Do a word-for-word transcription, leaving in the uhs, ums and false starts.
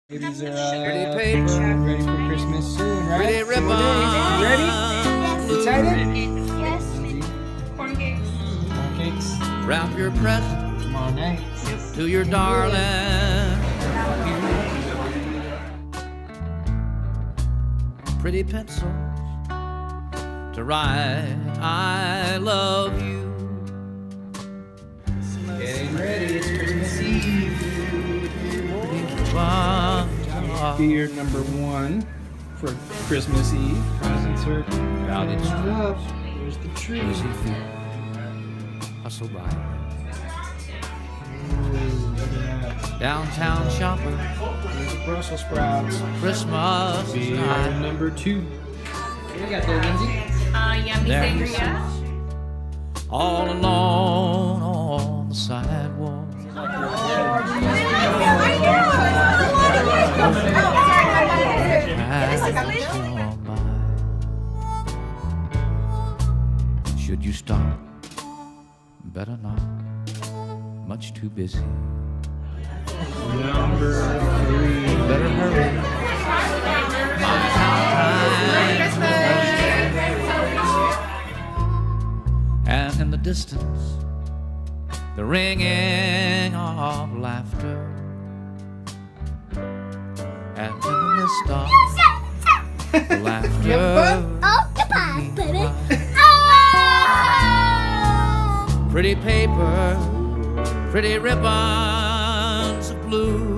Babies are uh, Pretty paper, ready for Christmas soon, right? pretty ribbon. You ready? Yes. Excited? Yes. Corn cakes. Corn cakes. Wrap your present Tomorrow night. to your darling. Pretty pencils to write I love you. Getting ready. It's Christmas Eve. Beer number one for Christmas Eve. Presents are Crowded going up. streets, There's the tree. busy feet, hustle by. Ooh, look at that. Downtown shopper, There's the Brussels sprouts. Christmas Beer night. number two. What do you got there, Lindsay? Uh, yummy There he sangria. sits, all alone on the sidewalk. Should you stop? Better not. Much too busy. Number three. Better hurry. And in the distance, the ringing of laughter. And in the midst of the laughter, Oh, goodbye, baby. pretty paper, pretty ribbons of blue.